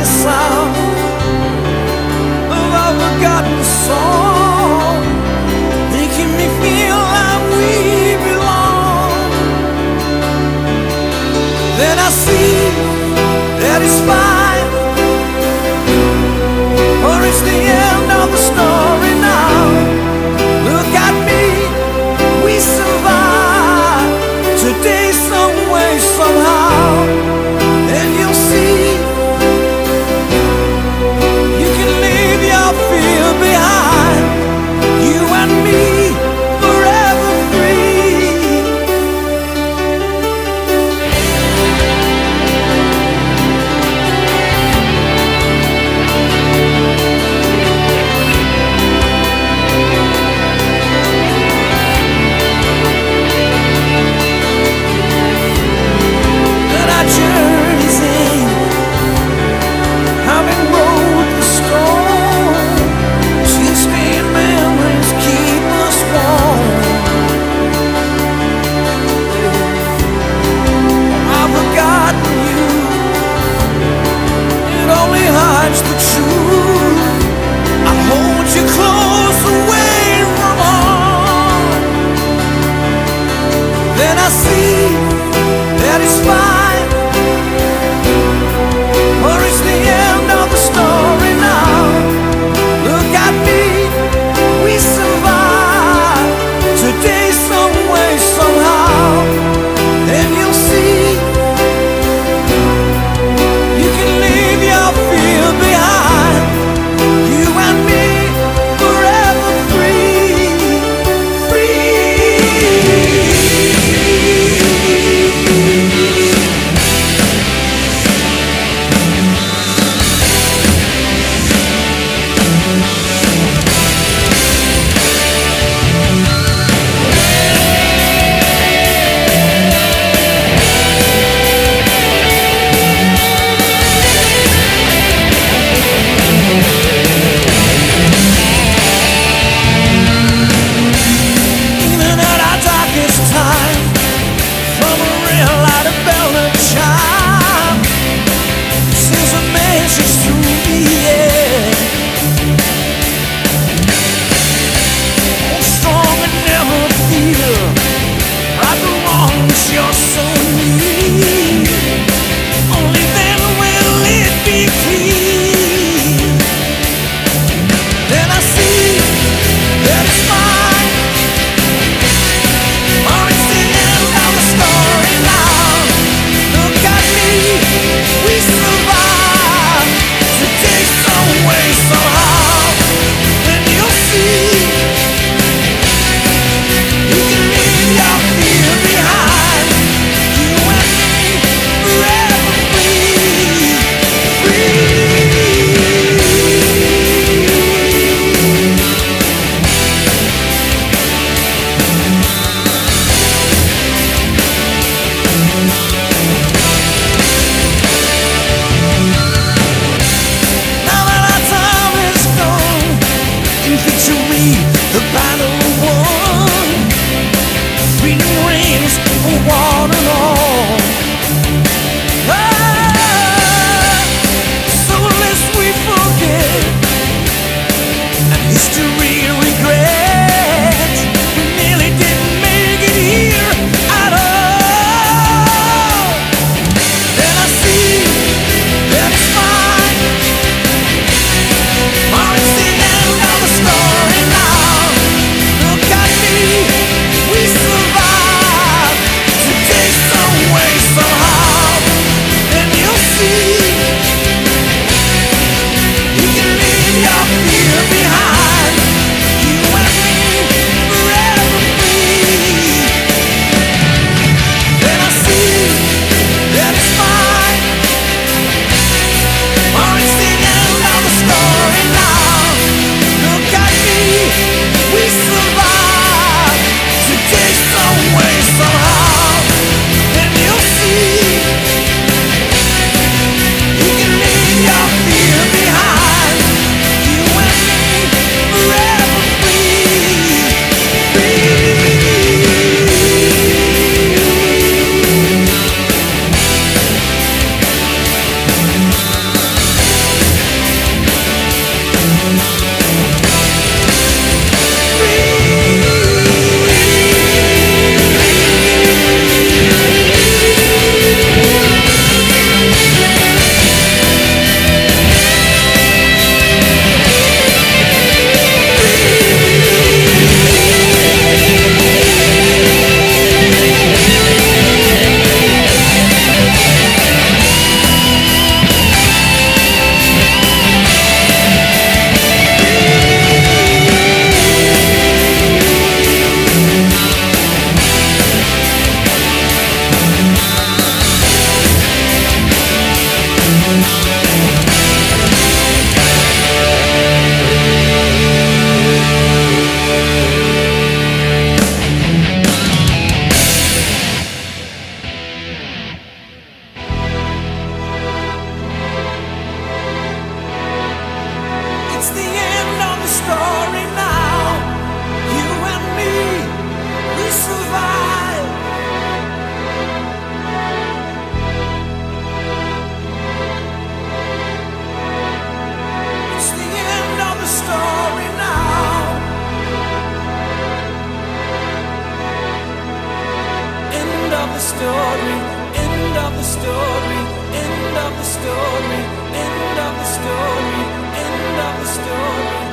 sound of a forgotten song, making me feel like we belong. Then I see that it's fine, or it's the end of the story now. Look at me, we survive today some way, somehow. And you'll see you can leave your fear behind. You and me forever free. That our journey's in, having rode the storm, tear-stained memories keep us warm. I've forgotten you, it only hides the truth. I hold you close away from harm. Then I see that it's fine, or it's the end of the story now. Look at me, we survive today some way, somehow. And you'll see you can leave your fear behind. You and me forever free, free. Even at our darkest time, from a real light of velvet chime, sings a message through the air. Oh, strong and never fear, right the wrongs you're so near. Only then will it be clear. Then I see that it's fine, or it's the end of the story now. Look at me, we survive today some way, somehow. the story now. You and me, we survive. It's the end of the story now. End of the story, end of the story, end of the story, end of the story, end of the story.